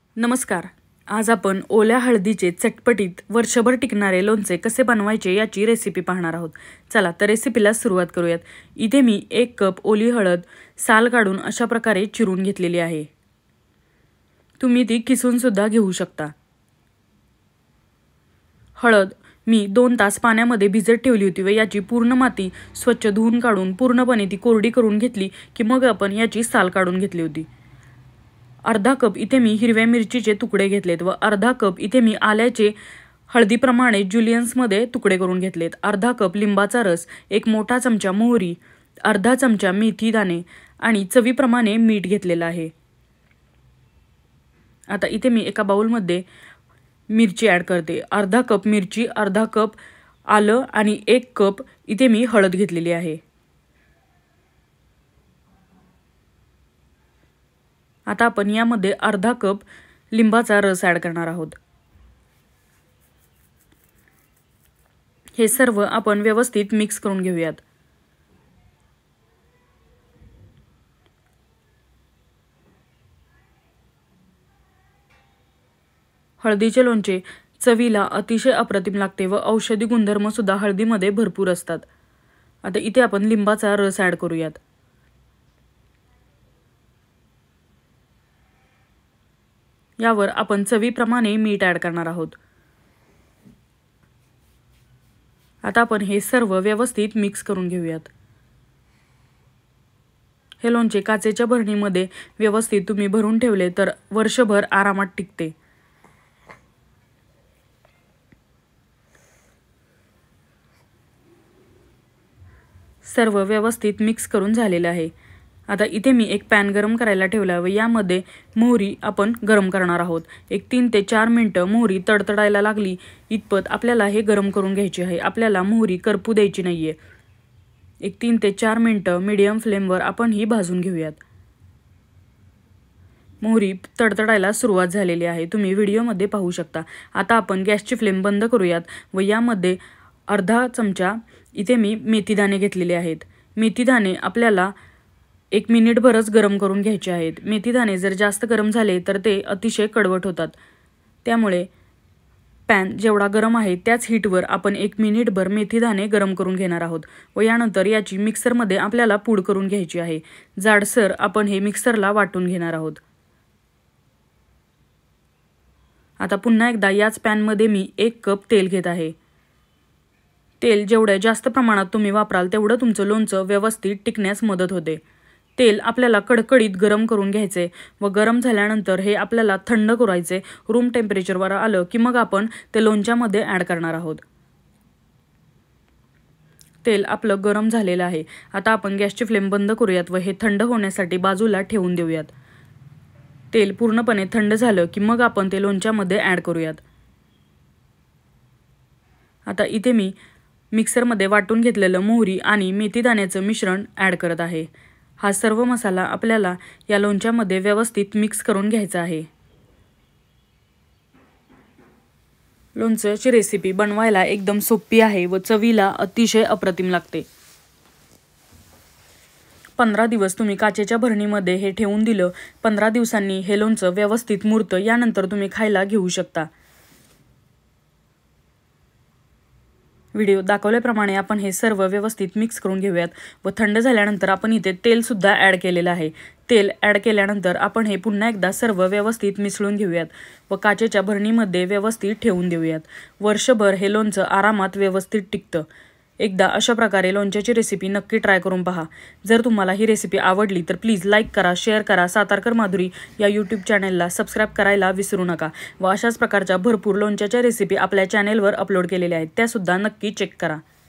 नमस्कार. आज आपण ओल्या हळदीचे चटपटीत वर्षभर टिकणारे लोणचे कसे बनवायचे याची रेसिपी पाहणार आहोत. चला तर रेसिपीला सुरुवात करूयात. इथे मी 1 कप ओली हळद साल काढून अशा प्रकारे चिरून घेतलेली आहे. तुम्ही ती किसून सुद्धा घेऊ शकता. हळद मी 2 तास पाण्यामध्ये भिजत ठेवली होती व याची पूर्ण माती स्वच्छ धुवून काढून पूर्णपणे ती कोरडी करून घेतली की मग आपण याची साल काढून घेतली होती. अर्धा कप इथे मी हिरव्या मिरचीचे तुकडे घेतलेत व अर्धा कप इथे मी आल्याचे हळदीप्रमाणे जुलियन्समध्ये तुकडे करून घेतलेत. अर्धा कप लिंबाचा रस, 1 मोठा चमचा मोहरी, अर्धा चमचा मेथी दाणे आणि चवीप्रमाणे मीठ घेतलेलं आहे. आता इथे मी एका बाउलमध्ये मिरची ॲड करते. अर्धा कप मिरची, अर्धा कप आलं आणि 1 कप इथे मी हळद घेतलेली आहे. आता आपण यामध्ये अर्धा कप लिंबाचा रस ॲड करणार आहोत. हे सर्व आपण व्यवस्थित मिक्स करून घेऊयात. हळदीचे लोणचे चवीला अतिशय अप्रतिम लागते व औषधी गुणधर्म सुद्धा हळदीमध्ये भरपूर असतात. आता इथे आपण लिंबाचा रस ॲड करूयात. यावर आपण चवीप्रमाणे मीठ ॲड करणार आहोत. आता आपण हे सर्व व्यवस्थित मिक्स करून घेऊयात. हे लोणचे काचेच्या भरणीमध्ये व्यवस्थित तुम्ही भरून ठेवले तर वर्षभर आरामात टिकते. सर्व व्यवस्थित मिक्स करून झालेले आहे. आता इथे मी एक पॅन गरम करायला ठेवला व यामध्ये मोहरी आपण गरम करणार आहोत. 3 ते 4 मिनिटं मोहरी तडतडायला लागली इतपत आपल्याला हे गरम करून घ्यायचे आहे. आपल्याला मोहरी करपू द्यायची नाहीये. 3 ते 4 मिनिटं मीडियम फ्लेमवर आपण ही भाजून घेऊयात. मोहरी तडतडायला सुरुवात झालेली आहे, तुम्ही व्हिडिओमध्ये पाहू शकता. आता आपण गॅसची फ्लेम बंद करूयात व यामध्ये अर्धा चमचा इथे मी मेथीदाणे घेतलेले आहेत. मेथीदाणे आपल्याला 1 मिनिटभरच गरम करून घ्यायचे आहेत. मेथीदाणे जर जास्त गरम झाले तर ते अतिशय कडवट होतात. त्यामुळे पॅन जेवढा गरम आहे त्याच हीटवर आपण 1 मिनिटभर मेथीदाणे गरम करून घेणार आहोत व यानंतर याची मिक्सरमध्ये आपल्याला पूड करून घ्यायची आहे. जाडसर आपण हे मिक्सरला वाटून घेणार आहोत. आता पुन्हा एकदा याच पॅनमध्ये मी 1 कप तेल घेत आहे. तेल जेवढं जास्त प्रमाणात तुम्ही वापराल तेवढं तुमचं लोणचं व्यवस्थित टिकण्यास मदत होते. तेल आपल्याला कडकडीत गरम करून घ्यायचे व गरम झाल्यानंतर हे आपल्याला थंड करायचे. रूम टेम्परेचरवर आलं की मग आपण ते लोणच्यामध्ये ॲड करणार आहोत. तेल आपलं गरम झालेलं आहे. आता आपण गॅसची फ्लेम बंद करूयात व हे थंड होण्यासाठी बाजूला ठेवून देऊयात. तेल पूर्णपणे थंड झालं की मग आपण ते लोणच्यामध्ये ॲड करूयात. आता इथे मी मिक्सरमध्ये वाटून घेतलेलं मोहरी आणि मेथीदाण्याचं मिश्रण ॲड करत आहे. हा सर्व मसाला आपल्याला या लोणच्यामध्ये व्यवस्थित मिक्स करून घ्यायचा आहे. लोणच्याची रेसिपी बनवायला एकदम सोपी आहे व चवीला अतिशय अप्रतिम लागते. 15 दिवस तुम्ही काचेच्या भरणीमध्ये हे ठेवून दिलं, 15 दिवसांनी हे लोणचं व्यवस्थित मुरतं. यानंतर तुम्ही खायला घेऊ शकता. व्हिडिओ दाखवल्याप्रमाणे आपण हे सर्व व्यवस्थित मिक्स करून घेऊयात व थंड झाल्यानंतर आपण इथे तेल सुद्धा ॲड केलेलं आहे. तेल ॲड केल्यानंतर आपण हे पुन्हा एकदा सर्व व्यवस्थित मिसळून घेऊयात व काचेच्या भरणीमध्ये व्यवस्थित ठेवून देऊयात. वर्षभर हे लोणचं आरामात व्यवस्थित टिकतं. एकदा अशा प्रकारे लोणच्याची रेसिपी नक्की ट्राय करून पहा. जर तुम्हाला ही रेसिपी आवडली तर प्लीज लाईक करा, शेअर करा. सातारकर माधुरी या यूट्यूब चॅनलला सबस्क्राईब करायला विसरू नका व अशाच प्रकारच्या भरपूर लोणच्याच्या रेसिपी आपल्या चॅनेलवर अपलोड केलेल्या आहेत, त्यासुद्धा नक्की चेक करा.